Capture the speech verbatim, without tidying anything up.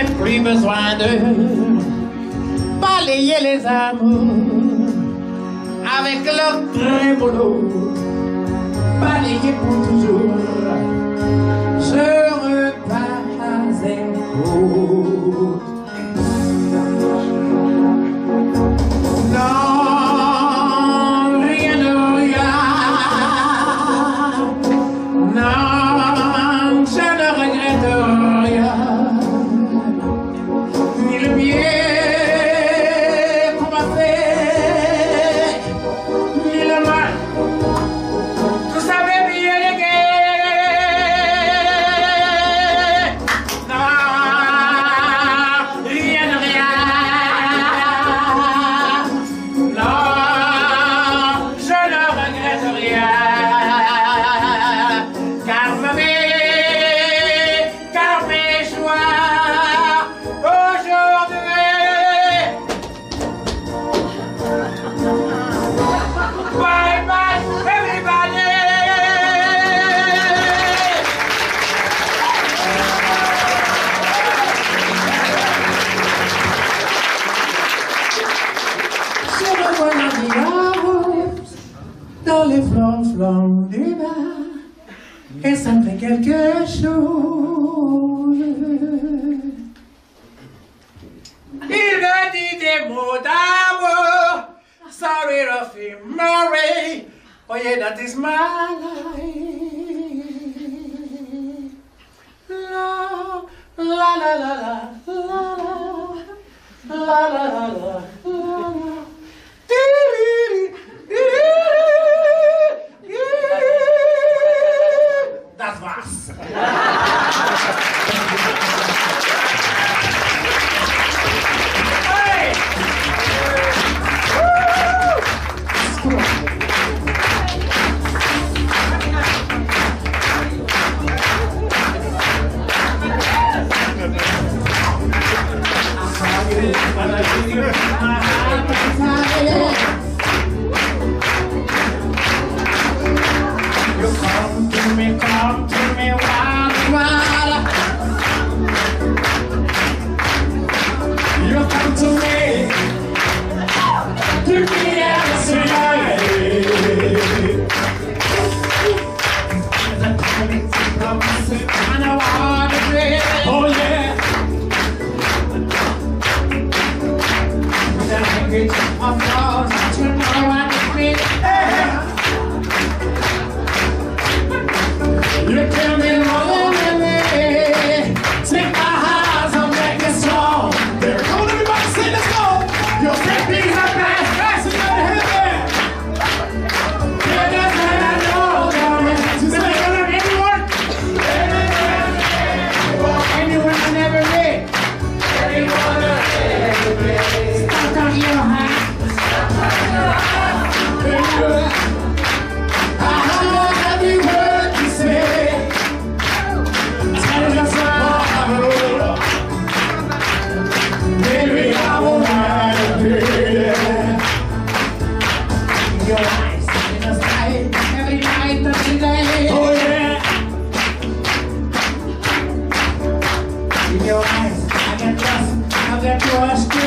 n'ai plus besoin de balayer les amours avec leur trémolo, balayer pour toujours. Je repars à zéro. Non, rien de rien. Non, je ne regrette rien. Ni le bien qu'on m'a fait, ni le mal. Tout ça va bien les gars. Non, rien de rien. Non, je ne regrette rien. Car mes, car mes joies aujourd'hui. Bye bye everybody. Je me vois naviguer dans les flancs flancs du bar et ça me fait quelque chose. Il me dit des mots d'amour. Sorry, Ruffy Murray. Oh yeah, that is my life. La la la la la la la la la la. Das war's. Hey! You come to me, come to me, wild, wild. You come to me, give me everything. And I want to be, oh yeah. The language of love, you know what it means. You tell me lonely, take my hands and make it strong. There we go, everybody say let's go. Your big things are fast, fast and you're heavy. Yeah, that's what I know, darling. She said you're gonna make it work. Anyone and every day. Anyone and every day. Stuck on your hand. I heard every word you say. Tell us all. Baby, I will ride here. Your eyes in the sky, every night of the day. Oh yeah. In your eyes, I get lost, I get lost.